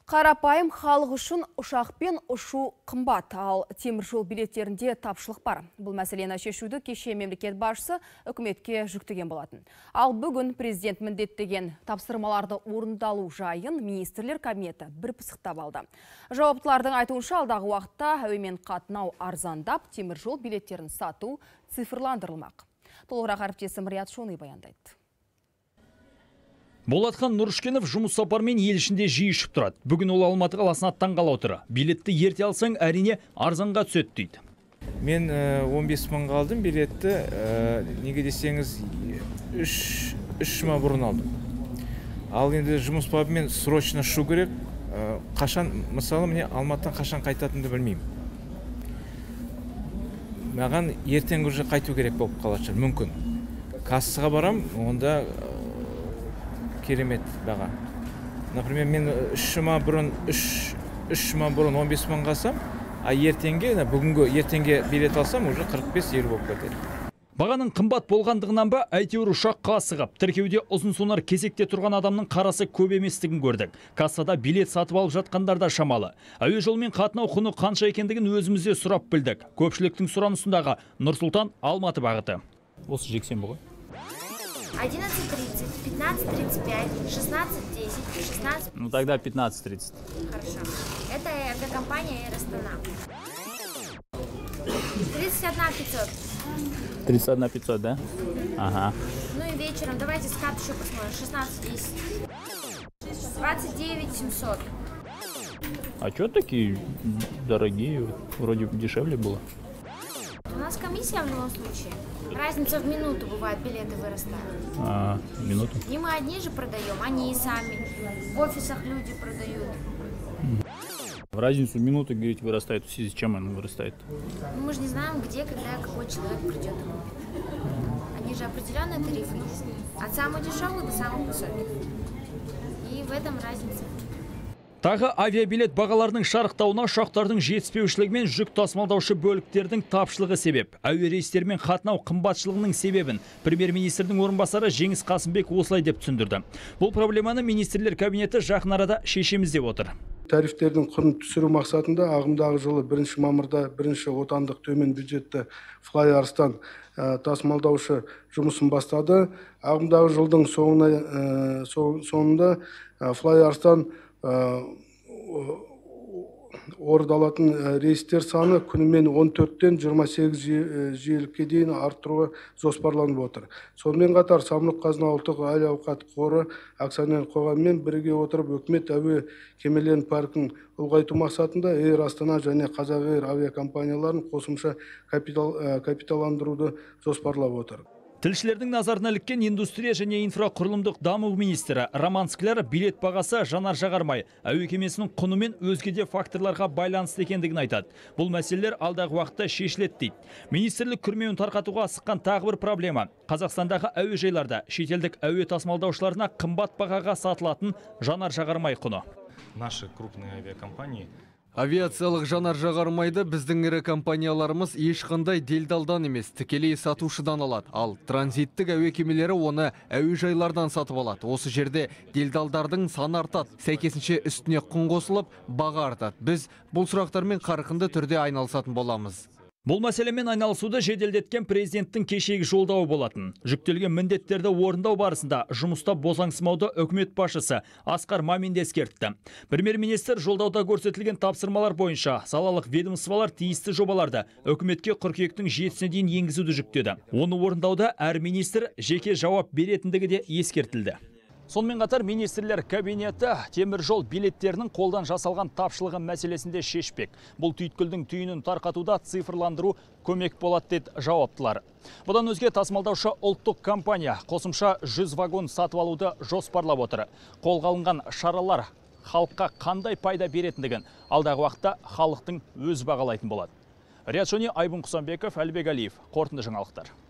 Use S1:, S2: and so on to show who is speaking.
S1: Қарапайым халық үшін ұшақпен ұшу қымбат, ал теміржол билеттерінде тапшылық бар. Бұл мәселені шешуді кеше мемлекет басшысы үкіметке жүктеген болатын. Ал бүгін президент міндеттеген тапсырмаларды орындалу жайын министрлер кабинеті бір пысықтап алды. Жауаптылардың айтуынша алдағы уақытта әуемен қатынау арзандап, теміржол билеттерін сату цифрландырылмақ. Толығырақ әріптесім Риат Шони баяндайды.
S2: Болатхан Нұрышкенов жұмыс сапармен ел ішінде жиі ұшып тұрады. Бүгін ол Алматы қаласына аттанғалы отыр. Билетті ерте алсаң, әрине арзанға түседі дейді.
S3: Мен 15 мыңға алдым билетті, неге десеңіз 3 жұма бұрын алдым. Ал енді жұмыс бабымен срочно ұшу керек. Қашан, мысалы, міне Алматыдан қашан қайтатынымды білмеймін. Маған ертең уже қайту керек болып қалады, мүмкін. Кассаға барам, онда керемет баға. Например, мен 3 жұма бұрын 15 мыңға алсам, а ертеңге билет алсам, уже 45-50 болып кетеді.
S2: Бағаның қымбат болғандығынан ба, әйтеуір ұшаққа асығып, тіркеуде ұзын сонар кезекте тұрған адамның қарасы көп еместігін көрдік. Кассада билет сатып алып жатқандар да шамалы. Әуе жолмен қатынау құны қанша екендігін өзімізде сұрап білдік. Көпшіліктің сұранысындағы Нұр-Сұлтан Алматы бағыты.
S4: Осы жексенбі ғой.
S5: 11:30, 15:35, 16:10, 16...
S4: Ну тогда 15:30.
S5: Хорошо. Это авиакомпания Air Astana. 31 500.
S4: 31 500, да? Ага.
S5: Ну и вечером давайте скат еще посмотрим. 16:10. 29 700.
S4: А что такие дорогие? Вроде дешевле было.
S5: У нас комиссия в любом случае. Разница в минуту бывает, билеты вырастают.
S4: Минуту?
S5: Не мы одни же продаем, они и сами. В офисах люди продают.
S4: В разницу минуты, говорите, вырастает. В связи с чем она вырастает?
S5: Ну, мы же не знаем, где, когда, какой человек придет. Они же определенные тарифы есть. От самых дешевых до самых высоких. И в этом разница.
S2: Тағы авиабилет бағаларының шарықтауына ұшақтардың жетіспеушілігі мен жүк тасымалдаушы бөліктердің тапшылығы себеп. Әуе рейстермен қатынау қымбатшылығының себебін премьер-министрдің орынбасары Жеңіс Қасымбек осылай деп түсіндірді. Бұл проблеманы министрлер кабинеті жақын арада шешеміз деп отыр.
S6: Тарифтердің құнын түсіру мақсатында ағымдағы жылы 1 мамырда бірінші отандық төмен бюджетті Fly Arstan тасымалдаушы жұмысын бастады. Ағымдағы жылдың соңында Fly Arstan орындалатын рейстер саны күнімен 14-тен 28 жиілікке дейін арттыруға жоспарланып отыр. Сонымен қатар Самұрық-Қазына ұлттық әл-ауқат қоры акционерлік қоғаммен біріге отырып үкімет әуе кемелерінің паркін ұлғайту мақсатында Air Astana және Қазақ Air авиакомпанияларын қосымша капиталдандыруды жоспарлап отыр.
S2: Тілшілердің назарына іліккен индустрия және инфрақұрылымдық даму министрі Роман Скляр билет бағасы жанар-жағармай әуе кемесінің құны мен өзге де факторларға байланысты екендігін айтады. Бұл мәселелер алдағы уақытта шешіледі дейді. Министрлік күрмеуін тарқатуға асыққан тағы бір проблема. Қазақстандағы әуежайларда шетелдік әуе тасымалдаушыларына қымбат бағаға сатылатын жанар-жағармай құны.
S7: Наши крупные авиакомпании
S8: Авиациялық жанар-жағармайды біздің ірі компанияларымыз ешқандай делдалдан емес, тікелей сатушыдан алады. Ал транзиттік әуе кемелері оны әуежайлардан сатып алады. Осы жерде делдалдардың саны артады. Сәйкесінше үстіне құн қосылып, баға артады. Біз бұл сұрақтармен қарқынды түрде айналысатын боламыз.
S2: Бұл мәселемен айналысуды жеделдеткен президенттің кешегі жолдауы болатын. Жүктелген міндеттерді орындау барысында жұмыста босаңсымауды үкімет басшысы Асқар Мамин ескертті. Премьер-министр жолдауда көрсетілген тапсырмалар бойынша салалық ведомстволар тиісті жобаларды үкіметке қыркүйектің 7-сіне дейін енгізуді жүктеді. Оны орындауда әр министр жеке жауап беретіндігі де ескертілді. Сонымен қатар министрлер кабинеті теміржол билеттерінің қолдан жасалған тапшылығы мәселесінде шешпек. Бұл түйткілдің түйінін тарқатуда цифрландыру көмек болады деді жауаптылар. Бұдан өзге тасымалдаушы ұлттық компания қосымша 100 вагон сатып алуды жоспарлап отыр. Қолға алынған шаралар халыққа қандай пайда беретіндігін алдағы уақытта халықтың өз бағалайтын болады. Риат Шони, Айбын Құсанбеков, Әлбек Әлиев, қорытынды жаңалықтар.